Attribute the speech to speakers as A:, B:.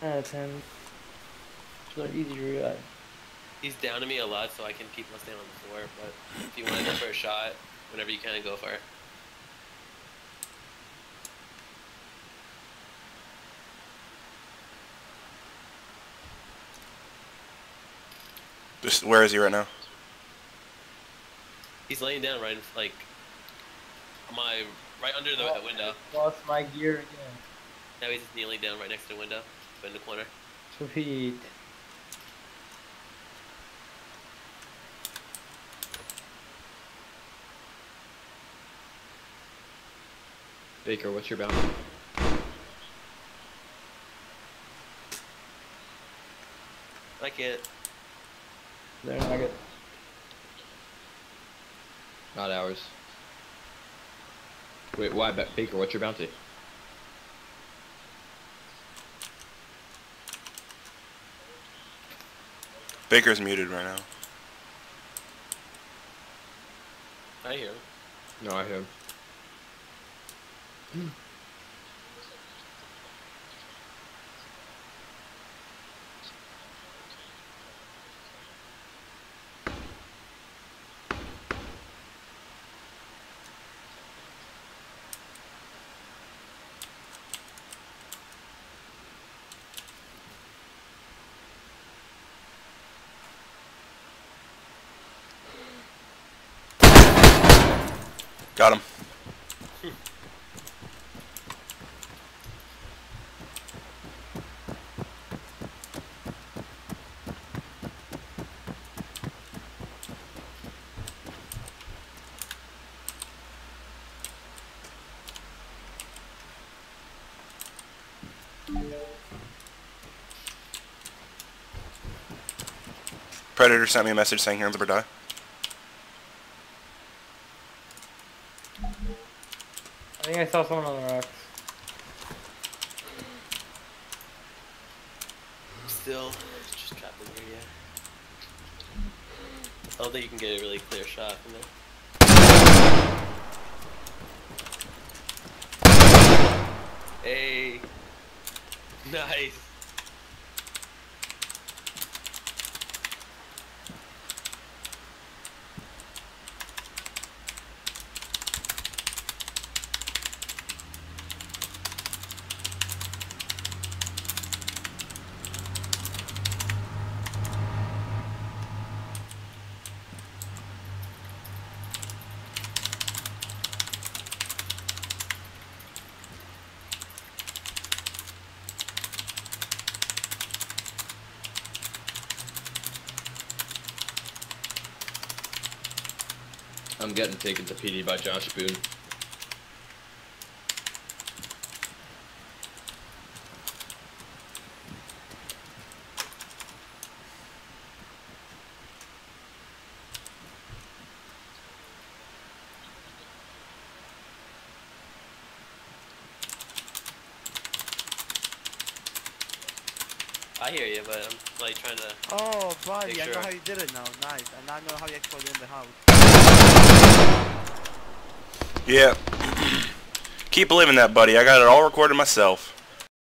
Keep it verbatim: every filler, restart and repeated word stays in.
A: Uh, ten. They're easy to revive.
B: He's down to me a lot, so I can keep Mustang on the floor. But if you want to go for a shot, whenever you can, go for it.
C: Just, where is he right now?
B: He's laying down right, in, like, my right under the
A: Oh,
B: window.
A: Lost my gear again.
B: Now he's just kneeling down right next to the window, in the corner.
A: Sweet.
D: Baker, what's your bounty?
B: I can't.
A: They're not good.
D: Not ours. Wait, why, Ba- Baker, what's your bounty?
C: Baker's muted right now.
B: I hear him.
D: No, I hear him.
C: Got him. Predator sent me a message saying he'll never die.
A: I think I saw someone on the rocks.
B: Still, just trapped in here, yeah. I don't think you can get a really clear shot from there. Hey. Nice.
D: I'm getting taken to P D by Josh Boone.
B: I hear you, but I'm like trying to.
E: Oh, buddy,
B: Make
E: I know
B: sure.
E: how you did it now. Nice. And I know how you exploded in the house.
C: Yeah. Keep living that, buddy. I got it all recorded myself.